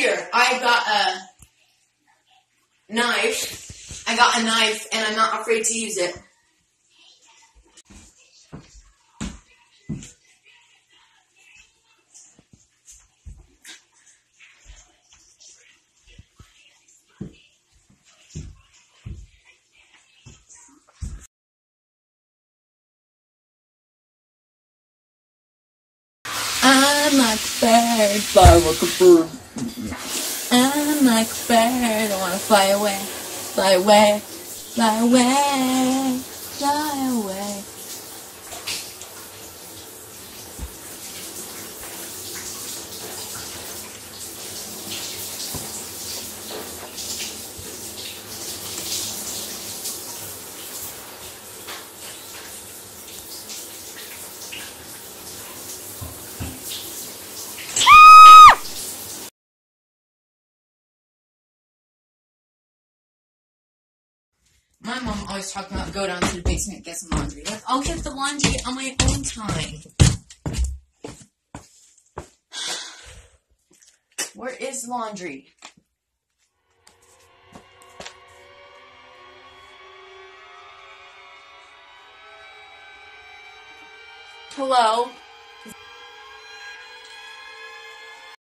Here, I got a knife. I got a knife, and I'm not afraid to use it. I'm like a bird, fly like a bird. I'm like a bird, I wanna fly away, fly away, fly away, fly away. My mom always talked about go down to the basement and get some laundry. Like, I'll get the laundry on my own time. Where is laundry? Hello?